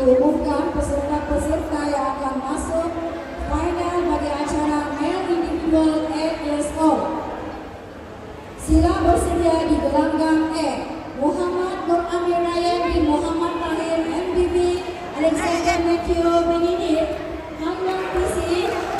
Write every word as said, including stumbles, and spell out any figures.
diumumkan peserta-peserta yang akan masuk final bagi acara Male Individual eight years old. Sila bersedia di gelanggang E. Muhammad Nur Amir Ryan bin Muhammad Tahir M B B, Alexander Matthew Benedict, Hamdan P C,